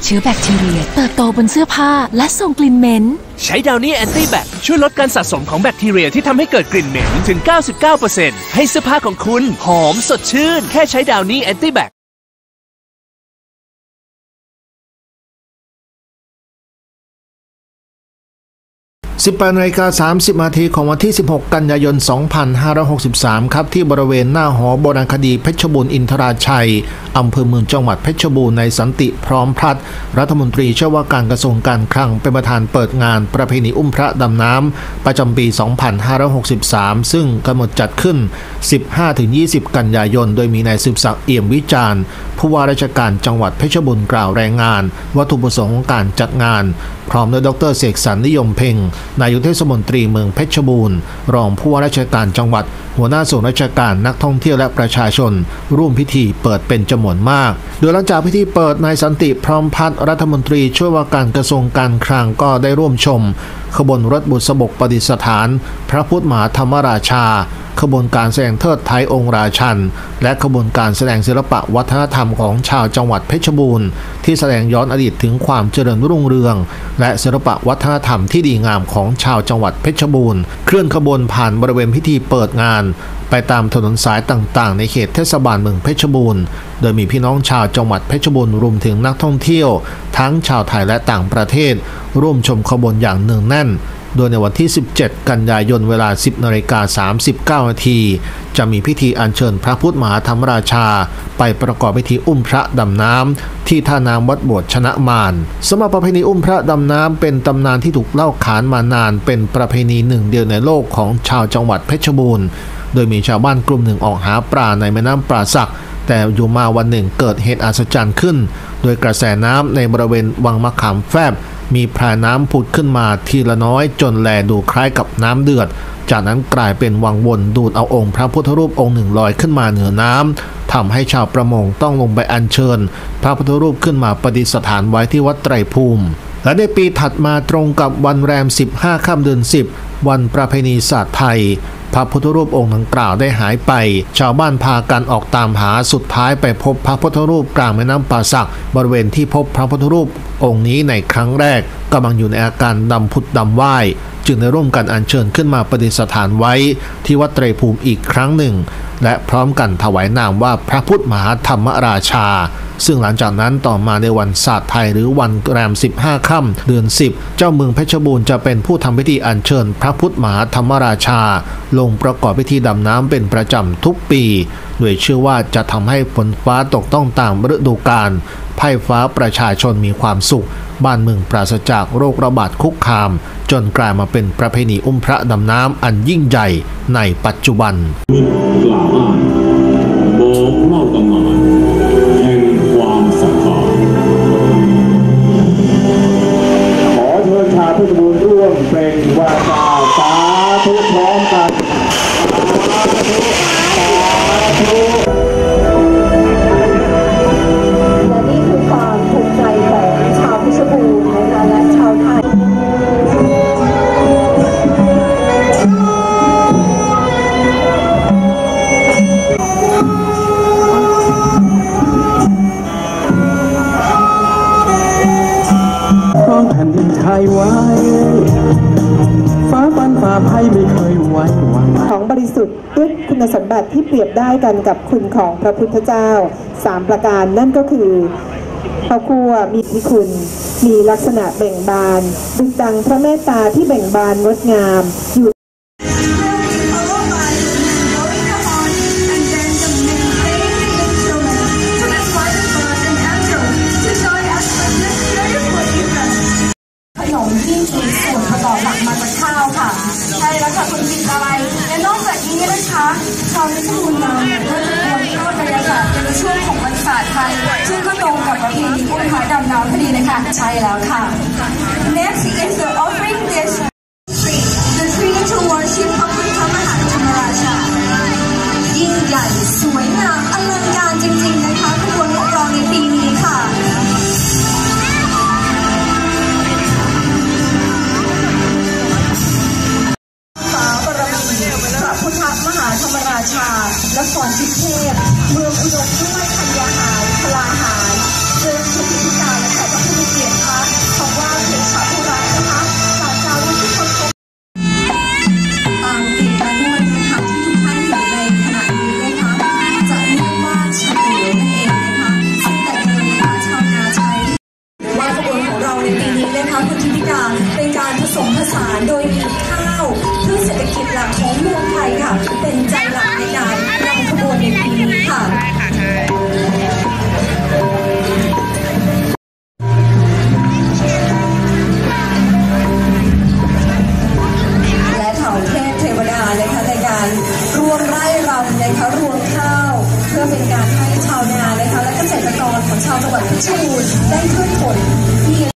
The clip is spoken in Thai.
เชื้อแบคทีเรียเติบโตบนเสื้อผ้าและส่งกลิ่นเหม็นใช้ดาวนี่แอนตี้แบคช่วยลดการสะสมของแบคทีเรียที่ทำให้เกิดกลิ่นเหม็นถึง 99% ให้เสื้อผ้าของคุณหอมสดชื่นแค่ใช้ดาวนี่แอนตี้แบค 18:30 นาทีของวันที่16กันยายน2563ครับที่บริเวณหน้าหอโบราณคดีเพชรบูรณ์อินทราชัยอำเภอเมืองจังหวัดเพชรบูรณ์ในสันติพร้อมพัฒน์รัฐมนตรีช่วยว่าการกระทรวงการคลังเป็นประธานเปิดงานประเพณีอุ้มพระดำน้ำประจำปี2563ซึ่งกำหนดจัดขึ้น 15-20 กันยายนโดยมีนายสืบศักดิ์เอี่ยมวิจารณ์ผู้ว่าราชการจังหวัดเพชรบูรณ์กล่าวรายงานวัตถุประสงค์ของการจัดงานพร้อมด้วยดร.เสกสรรนิยมเพ็งนายกเทศมนตรีเมืองเพชรบูรณ์รองผู้ว่าราชการจังหวัดหัวหน้าส่วนราชการนักท่องเที่ยวและประชาชนร่วมพิธีเปิดเป็นจำนวนมากโดยหลังจากพิธีเปิดนายสันติพร้อมพัฒน์รัฐมนตรีช่วยว่าการกระทรวงการคลังก็ได้ร่วมชมขบวนรถบุษบกประดิษฐานพระพุทธมหาธรรมราชาขบวนการแสดงเทิดไทยองค์ราชันและขบวนการแสดงศิลปะวัฒนธรรมของชาวจังหวัดเพชรบูรณ์ที่แสดงย้อนอดีตถึงความเจริญรุ่งเรืองและศิลปะวัฒนธรรมที่ดีงามของชาวจังหวัดเพชรบูรณ์เคลื่อนขบวนผ่านบริเวณพิธีเปิดงานไปตามถนนสายต่างๆในเขตเทศบาลเมืองเพชรบูรณ์โดยมีพี่น้องชาวจังหวัดเพชรบูรณ์รวมถึงนักท่องเที่ยวทั้งชาวไทยและต่างประเทศร่วมชมขบวนอย่างเนืองแน่นโดยในวันที่17กันยายนเวลา 10:39 นาทีจะมีพิธีอัญเชิญพระพุทธมหาธรรมราชาไปประกอบพิธีอุ้มพระดำน้ำที่ท่าน้ำวัดโบสถ์ชนะมารสำหรับประเพณีอุ้มพระดำน้ำเป็นตำนานที่ถูกเล่าขานมานานเป็นประเพณีหนึ่งเดียวในโลกของชาวจังหวัดเพชรบูรณ์โดยมีชาวบ้านกลุ่มหนึ่งออกหาปลาในแม่น้ำป่าสักแต่อยู่มาวันหนึ่งเกิดเหตุอัศจรรย์ขึ้นโดยกระแสน้ำในบริเวณวังมะขามแฟบมีพรายน้ำผุดขึ้นมาทีละน้อยจนแลดูคล้ายกับน้ำเดือดจากนั้นกลายเป็นวังวนดูดเอาองค์พระพุทธรูปองค์หนึ่งลอยขึ้นมาเหนือน้ำทำให้ชาวประมงต้องลงไปอัญเชิญพระพุทธรูปขึ้นมาประดิษฐานไว้ที่วัดไตรภูมิและในปีถัดมาตรงกับวันแรม15 ค่ำเดือน 10วันประเพณีศาสตร์ไทยพระพุทธรูปองค์ดังกล่าวได้หายไปชาวบ้านพากันออกตามหาสุดท้ายไปพบพระพุทธรูปกลางแม่น้ำป่าสักบริเวณที่พบพระพุทธรูปองค์นี้ในครั้งแรกกำลังอยู่ในอาการดำผุดดำว่ายจึงได้ร่วมกันอัญเชิญขึ้นมาประดิษฐานไว้ที่วัดไตรภูมิอีกครั้งหนึ่งและพร้อมกันถวายนามว่าพระพุทธมหาธรรมราชาซึ่งหลังจากนั้นต่อมาในวันศาสตร์ไทยหรือวันแรม15 ค่ำเดือน 10เจ้าเมืองเพชรบูรณ์จะเป็นผู้ทำพิธีอัญเชิญพระพุทธมหาธรรมราชาลงประกอบพิธีดำน้ำเป็นประจำทุกปีโดยเชื่อว่าจะทำให้ฝนฟ้าตกต้องตามฤดูกาลไพ่ฟ้าประชาชนมีความสุขบ้านเมืองปราศจากโรคระบาดคุกคามจนกลายมาเป็นประเพณีอุ้มพระดำน้ำอันยิ่งใหญ่ในปัจจุบันกล่าวอ้างบอกเล่าตำนานแห่งความศรัทธาขอเชิญชาวเพชรบูรณ์ร่วมเป็นวาจาสาธุพร้อมกันสาธุสาธุและนี่คือความภูมิใจของชาวเพชรบูรณ์นะคะและชาวไทยแผ่นดินไทยไว้ฟ้าฟันฝ่าภัยไม่เคยไว้วางของบริสุทธิ์ด้วยคุณสมบัติที่เปรียบได้กันกับคุณของพระพุทธเจ้า3ประการนั่นก็คือพระคั่วมีคุณมีลักษณะเบ่งบานดุจดังพระเมตตาที่เบ่งบานงดงามอยู่ที่มีส่วนประกอบหลักมาจากข้าวค่ะใช่แล้วค่ะคุณผิดอะไรและนอกจากนี้นะคะชาวเพชรบูรณ์เราเนี่ยก็จะควรเข้าบรรยากาศในช่วงของวันศาสตร์ไทยซึ่งก็ตรงกับประเพณีอุ้มพระดำน้ำพอดีเลยค่ะใช่แล้วค่ะ Next is the offering dish the tree to worship พระพุทธมหาธรรมราชายิ่งใหญ่สวยงามอลังการจริงๆนะคะขบวนของเราในปีนี้ค่ะมหาธรรมราชานครทิเทพเมืองอุดมด้วยธัญญาหารพลาหารเจริญสุขพิการและพระพุทธวมไร่รำนะคะรวงข้าวเพื่อเป็นการให้ชาวนานะคะและเกษตรกรของชาวจังหวัดเพชรบูรณ์ได้พืชผลที่